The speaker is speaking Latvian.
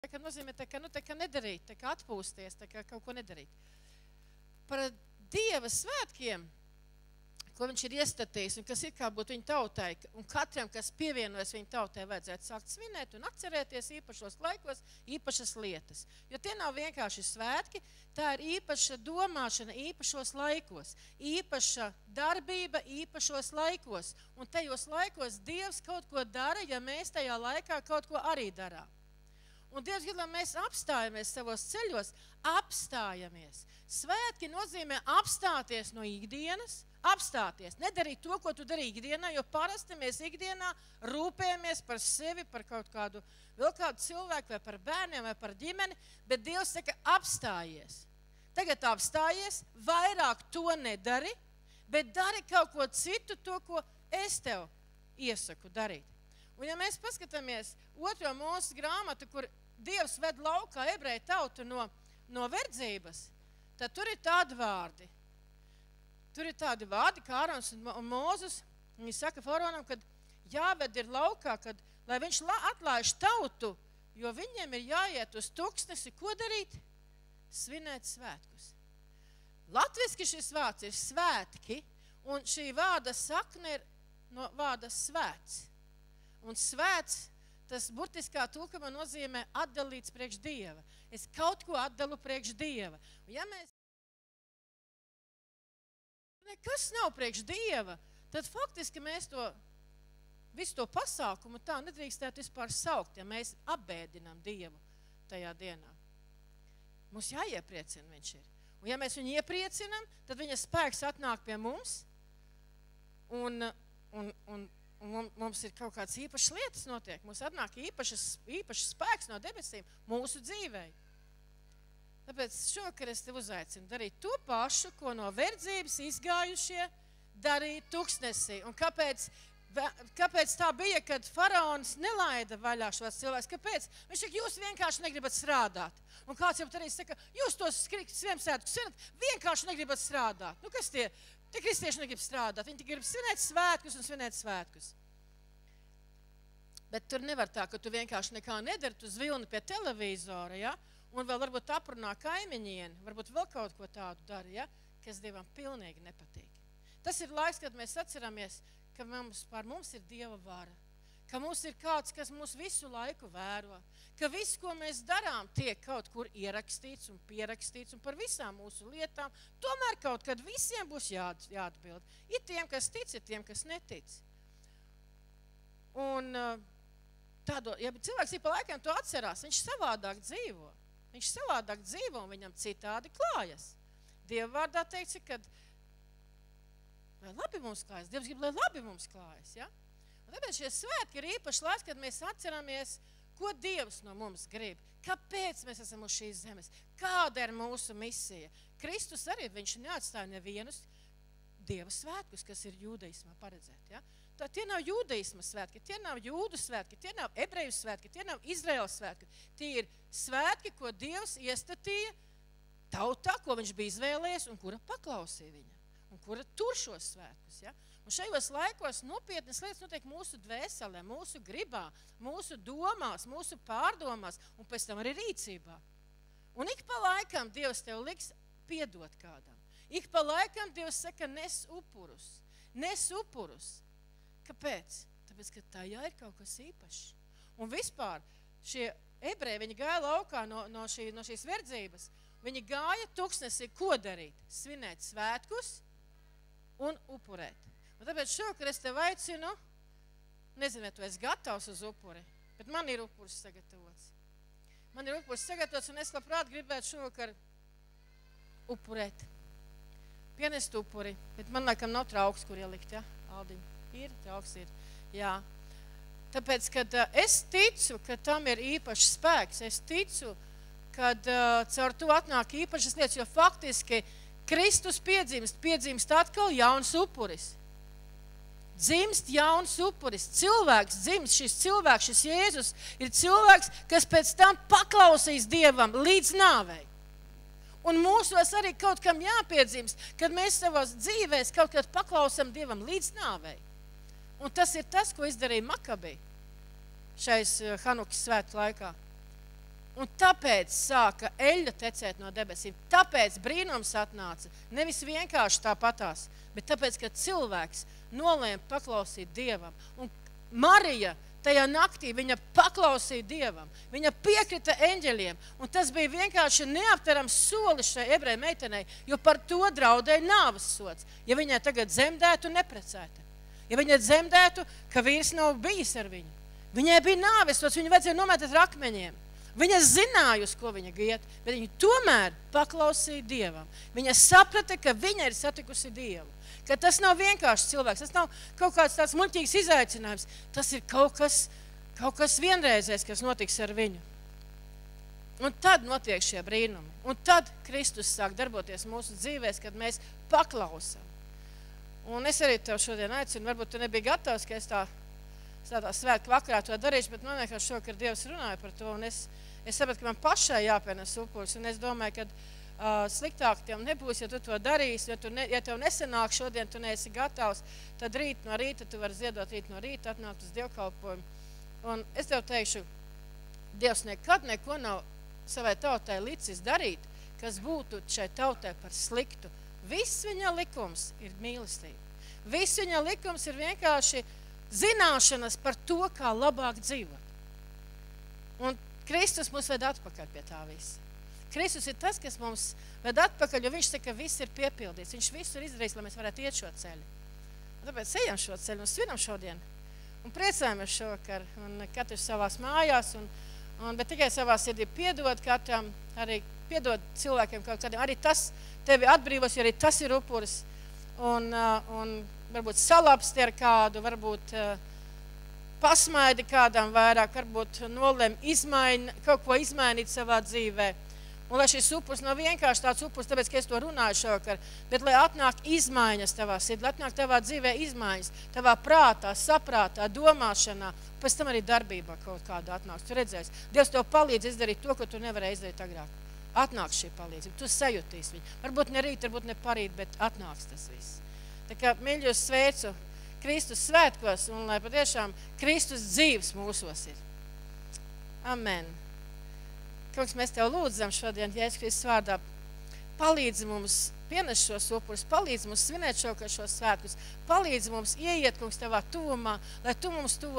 ka nozīmē tā kā nedarīt, tā kā atpūsties, tā kā kaut ko nedarīt. Par Dieva svētkiem, ko viņš ir iestatījis un kas ir kā būtu viņa tautai, un katram, kas pievienojas viņa tautai, vajadzētu sākt svinēt un atcerēties īpašos laikos, īpašas lietas. Jo tie nav vienkārši svētki, tā ir īpaša domāšana īpašos laikos, īpaša darbība īpašos laikos. Un tajos laikos Dievs kaut ko dara, ja mēs tajā laikā kaut ko arī darām. Un Dievs grib, lai mēs apstājamies savos ceļos, apstājamies. Svētki nozīmē apstāties no ikdienas, apstāties, nedarīt to, ko tu dari ikdienā, jo parasti mēs ikdienā rūpējamies par sevi, par kaut kādu, vēl kādu cilvēku, vai par bērniem, vai par ģimeni, bet Dievs saka, apstājies. Tagad apstājies, vairāk to nedari, bet dari kaut ko citu, to, ko es tev iesaku darīt. Un ja mēs paskatāmies 2. Mūzes grāmatu, kur Dievs ved laukā ebreju tautu no verdzības, tad tur ir tādi vārdi. Tur ir tādi vārdi, kā Ārons un Mūzes, viņi saka faraonam, kad jāved ir laukā, lai viņš atlaiž tautu, jo viņiem ir jāiet uz tuksnesi, ko darīt? Svinēt svētkus. Latviski šis vārds ir svētki, un šī vārda sakne ir no vārda svēts. Un svēts, tas burtiskā tulkojumā nozīmē atdalīts priekš Dieva. Es kaut ko atdalu priekš Dieva. Un ja mēs nekas nav priekš Dieva, tad faktiski mēs visu to pasākumu tā nedrīkstētu vispār saukt, ja mēs apbēdinām Dievu tajā dienā. Mums jāiepriecina viņš ir. Un ja mēs viņu iepriecinām, tad viņa spēks atnāk pie mums, un mums ir kaut kādas īpašas lietas notiek. Mums atnāk īpašas spēks no debesīm mūsu dzīvei. Tāpēc šovakar es tev uzaicinu darīt to pašu, ko no verdzības izgājušie darīja tuksnesī. Un kāpēc tā bija, kad faraons nelaida vaļā šos cilvēkus? Kāpēc? Viņš saka, jūs vienkārši negribat strādāt. Un kāds jau arī saka, jūs tos Ziemassvētkus svinat, vienkārši negribat strādāt. Nu kas tie kristieši negrib strādāt, viņi grib svinēt svētkus un svinēt svētkus. Bet tur nevar tā, ka tu vienkārši nekā nedari, tu zvilni pie televīzora, ja? Un vēl varbūt aprunā kaimiņieni, varbūt vēl kaut ko tādu dara, ja? Kas Dievam pilnīgi nepatīk. Tas ir laiks, kad mēs atceramies, ka pār mums ir Dieva vara, ka mums ir kāds, kas mūs visu laiku vēro, ka viss, ko mēs darām, tiek kaut kur ierakstīts un pierakstīts, un par visām mūsu lietām tomēr kaut kad visiem būs jāatbild. Ir tiem, kas tic, ir tiem, kas netic. Un ja cilvēks ir pa laikiem to atcerās, viņš savādāk dzīvo. Viņš savādāk dzīvo un viņam citādi klājas. Dieva vārdā teikts, kad lai labi mums klājas, Dievs grib, lai labi mums klājas, ja? Un tāpēc šie svētki ir īpaši laiks, kad mēs atceramies, ko Dievs no mums grib. Kāpēc mēs esam uz šīs zemes? Kāda ir mūsu misija? Kristus arī, viņš neatstāja nevienus Dieva svētkus, kas ir jūdaismā paredzēti, ja? Tie nav jūdaisma svētki, tie nav jūdu svētki, tie nav ebreju svētki, tie nav Izraēlas svētki. Tie ir svētki, ko Dievs iestatīja tautā, ko viņš bija izvēlējies un kura paklausīja viņa. Un kura tur šos svētkus. Ja? Un šajos laikos nopietnas lietas notiek mūsu dvēselē, mūsu gribā, mūsu domās, mūsu pārdomās un pēc tam arī rīcībā. Un ik pa laikam Dievs tev liks piedot kādam. Ik pa laikam Dievs saka, nes upurus. Nes upurus. Kāpēc? Tāpēc, ka tajā ir kaut kas īpašs. Un vispār šie ebreji, viņi gāja laukā no šīs verdzības, viņi gāja tuksnesī, ko darīt? Svinēt svētkus un upurēt. Un tāpēc šovakar es tev aicinu, nezinu, vai tu esi gatavs uz upuri, bet man ir upuris sagatavots. Man ir upuris sagatavots, un es labprāt gribētu šovakar upurēt. Pienest upuri, bet man laikam nav trauks, kur ielikt, ja? Aldiņ. Ir, trauks ir, jā. Tāpēc, kad es ticu, ka tam ir īpašs spēks, es ticu, kad caur to atnāk īpašas lietas, jo faktiski Kristus piedzimst atkal jauns upuris. Dzimst jauns upuris. Cilvēks dzimst, šis cilvēks, šis Jēzus ir cilvēks, kas pēc tam paklausīs Dievam līdz nāvei. Un mūsos arī kaut kam jāpiedzimst, kad mēs savās dzīvēs kaut kad paklausam Dievam līdz nāvei. Un tas ir tas, ko izdarīja Makabī šais Hanukas svētu laikā. Un tāpēc sāka eļļa tecēt no debesīm. Tāpēc brīnums atnāca. Nevis vienkārši tāpatās, bet tāpēc, ka cilvēks nolēma paklausīt Dievam. Un Marija tajā naktī viņa paklausīja Dievam. Viņa piekrita eņģeļiem. Un tas bija vienkārši neaptverams solis šai ebreju meitenei, jo par to draudēja nāves sods. Ja viņai tagad dzemdētu un neprecētu. Ja viņa dzemdētu, ka vīrs nav bijis ar viņu. Viņai bija nāves sods, viņu vajadzēja nometēt ar akmeņiem. Viņa zināja, uz ko viņa iet, bet viņa tomēr paklausīja Dievam. Viņa saprata, ka viņa ir satikusi Dievu. Ka tas nav vienkārši cilvēks, tas nav kaut kāds tāds muļķīgs izaicinājums. Tas ir kaut kas vienreizējs, kas notiks ar viņu. Un tad notiek šie brīnumi. Un tad Kristus sāk darboties mūsu dzīvēs, kad mēs paklausam. Un es arī tev šodien aicinu, varbūt tu nebija gatavs, ka es tādā svētku vakarā to darīšu, bet man vienkārši šokar Dievs runāja par to, un es sapratu, ka man pašai jāpienes upuris, un es domāju, ka sliktāk tev nebūs, ja tu to darīsi, ja tev nesanāk šodien, tu neesi gatavs, tad rīt no rīta tu vari ziedot rīt no rīta, atnākt uz dievkalpojumu. Un es tev teikšu, Dievs nekad neko nav savai tautai licis darīt, kas būtu šai tautai par sliktu. Viss viņa likums ir mīlestība. Viss viņa likums ir vienkārši zināšanas par to, kā labāk dzīvot. Un Kristus mūs ved atpakaļ pie tā visa. Kristus ir tas, kas mums ved atpakaļ, jo viņš saka, ka viss ir piepildīts. Viņš visu ir izdarījis, lai mēs varētu iet šo ceļu. Un tāpēc ejam šo ceļu un svinam šodien. Un priecājamies šovakar. Un katrs savās mājās. Bet tikai savā sirdī piedod katram, arī piedod cilvēkiem kaut kādiem. Arī tas tevi atbrīvos, jo arī tas ir upuris. Un varbūt salapsti ar kādu, varbūt pasmaidi kādam vairāk, varbūt nolem kaut ko izmainīt savā dzīvē. Un lai šis upuris nav vienkārši tāds upuris, tāpēc, ka es to runāju šovakar, bet lai atnāk izmaiņas tavā sirdī, lai atnāk tavā dzīvē izmaiņas, tavā prātā, saprātā, domāšanā, pēc tam arī darbībā kaut kāda atnāks. Tu redzēsi, Dievs tev palīdz izdarīt to, ko tu nevarēji izdarīt agrāk. Atnāks šī palīdzība, tu sajutīsi viņu. Varbūt ne rīt, varbūt ne parīt, bet atnāks tas viss. Tā kā mīļos sveicu Kristus svētkos un lai patiešām Kristus dzīves mūsos ir. Amen. Kungs, mēs tev lūdzam šodien, Jēzus Kristus vārdā, palīdzi mums pienest šos upurus, palīdzi mums svinēt šos svētkus, palīdzi mums ieiet, Kungs, tavā tuvumā, lai tu mums tuvo